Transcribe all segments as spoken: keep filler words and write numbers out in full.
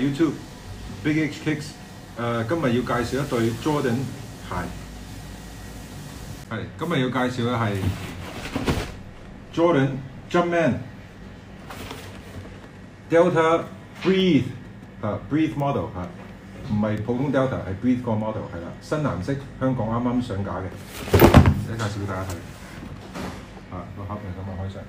YouTube Big H Kicks。誒、呃，今日要介紹一對 Jordan 鞋。係，今日要介紹嘅係 Jordan Jumpman Delta Breathe 啊 Breathe Model 啊，唔係普通 Delta 係 Breathe 個 model 係啦，新顏色，香港啱啱上架嘅，而家介紹俾大家睇。啊，個盒係咁樣開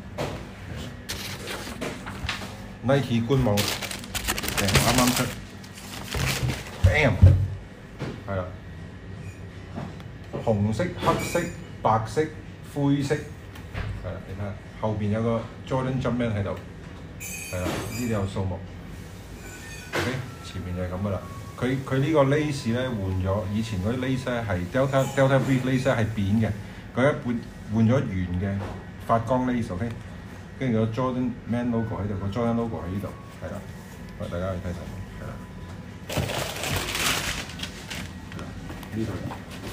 上 ，Nike 官網誒啱啱出 ，bam 係啦，紅色、黑色、白色、灰色，係啦，你睇下後邊有個 Jordan Jumpman 喺度，係啦，呢啲有數目 ，OK， 前面就係咁噶啦。佢佢呢個 lace 咧換咗，以前嗰啲 lace 咧係 Delta Delta Breathe lace 係扁嘅，佢一換換咗圓嘅發光 lace，OK， 跟住個 Jordan Man logo 喺度，個 Jordan logo 喺呢度，係啦，喂大家去睇睇，係啦，呢度。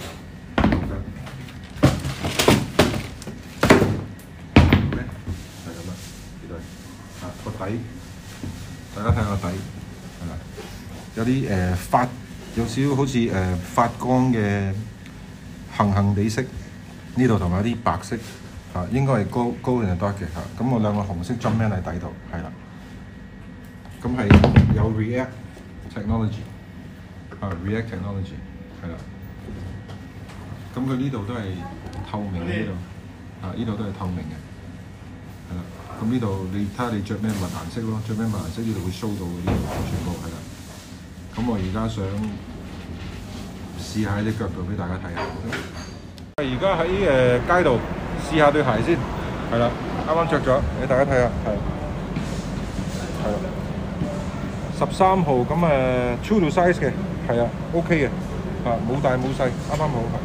個底，大家睇下個底，係啦，有啲誒、呃、發，有少少好似誒、呃、發光嘅杏杏地色，呢度同埋啲白色嚇、啊，應該係高高定係 dark 嘅嚇。咁、啊、我兩個紅色 Jumpman 喺底度，係啦。咁係有 React Technology 啊 ，React Technology 係啦。咁佢呢度都係透明嘅呢度，啊呢度都係透明嘅，係啦。咁呢度你睇下你着咩襪顏色咯，着咩襪顏色呢度會 show 到嘅，呢度全部係啦。咁我而家想試下喺隻腳度俾大家睇下。而家喺誒街度試下對鞋先，係啦，啱啱着咗，俾大家睇下，係，係啦，十三號咁誒 true to size 嘅，係啊 ，OK 嘅，啊冇大冇細，啱啱好係。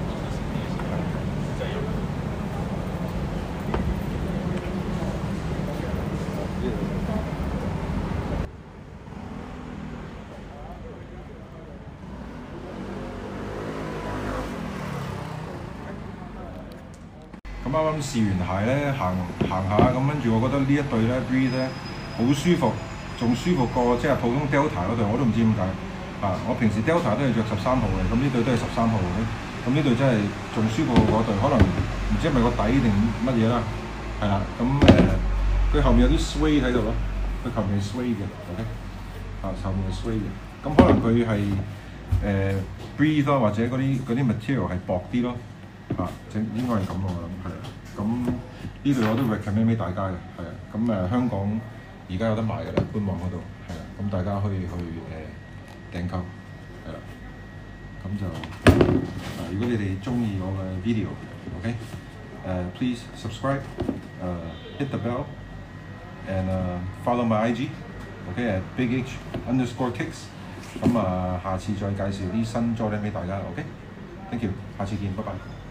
咁啱啱試完鞋咧，行行下咁，跟住我覺得呢一對咧 Breathe 咧好舒服，仲舒服過即係普通 Delta 嗰對，我都唔知點解。啊，我平時 Delta 都係着十三號嘅，咁呢對都係十三號嘅，咁呢對真係仲舒服過嗰對，可能唔知係咪個底定乜嘢啦，係啦。咁誒，佢、呃、後面有啲 suede 喺度咯，佢後面係 suede 嘅 ，OK， 啊後面係 suede 嘅，咁可能佢係誒 Breathe 咯，或者嗰啲嗰啲 material 係薄啲咯。啊，正應該係咁我諗係啊，咁呢度我都 recommend 俾大家嘅，係啊，咁誒香港而家有得賣嘅啦，官網嗰度係啊，咁大家可以去誒、呃、訂購係啦，咁就啊如果你哋中意我嘅 video，OK， 誒、uh, please subscribe， 誒、uh, hit the bell and、uh, follow my I G，OK at big h underscore kicks， 咁啊下次再介紹啲新 Jordan 俾大家 ，OK，thank you， 下次見，拜拜。